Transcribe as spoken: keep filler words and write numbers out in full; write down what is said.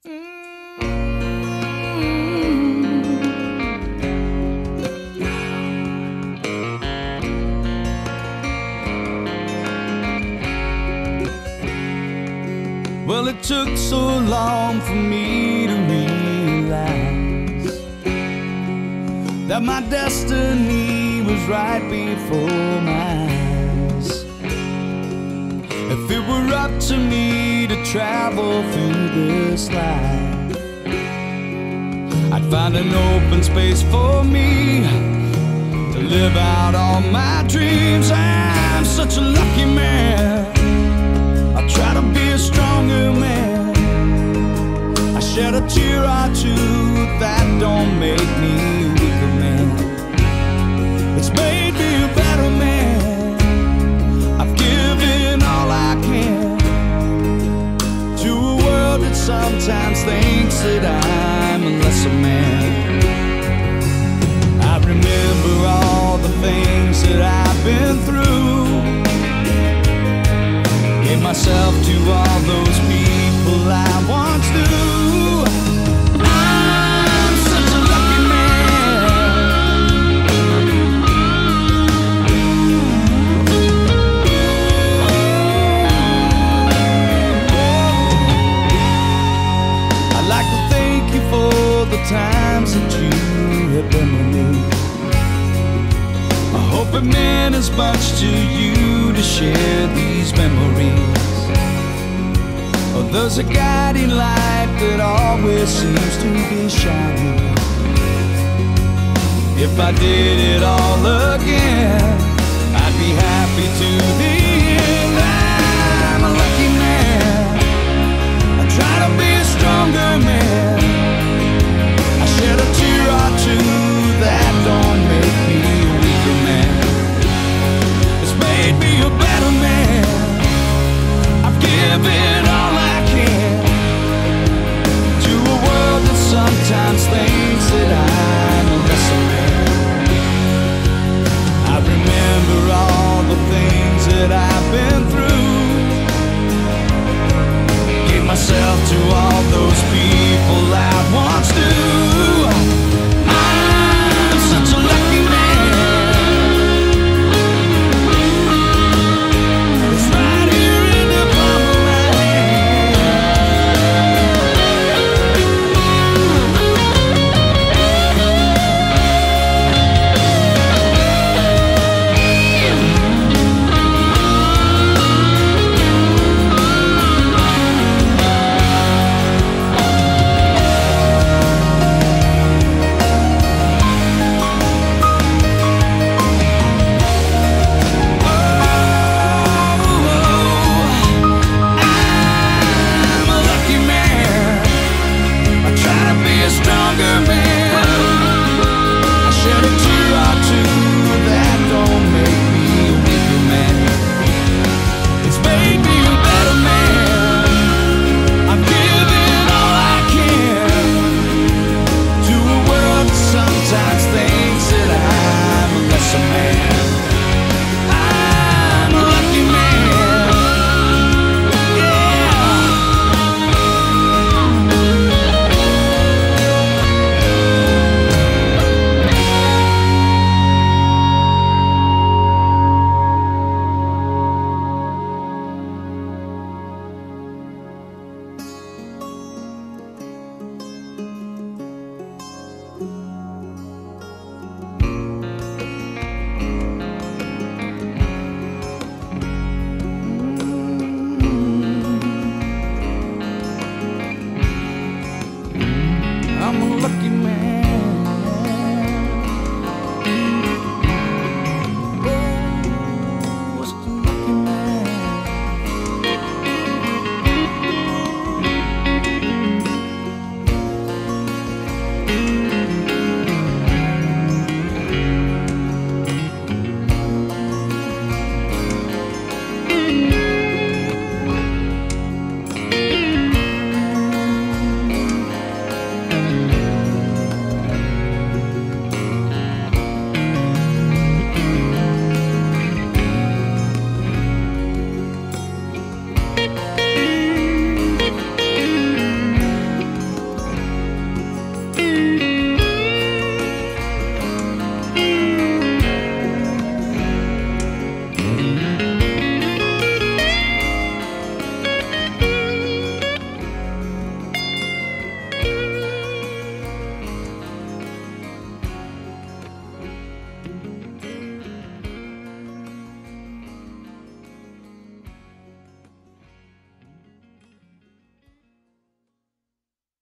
Well, it took so long for me to realize that my destiny was right before my eyes. If it were up to me to travel through this life, I'd find an open space for me to live out all my dreams. I'm such a lucky man. I try to be a stronger man. I shed a tear or two, that don't make me a weaker man. It's made me a better man. I've given all I can to a world that sometimes thinks that I'm a lesser man. I remember all the things that I've been through, gave myself to all those people I once knew. I'm such a lucky man. I'd like to thank you for the times that you have been with me. I hope it meant as much to you to share these memories. Oh, there's a guiding light that always seems to be shining. If I did it all again,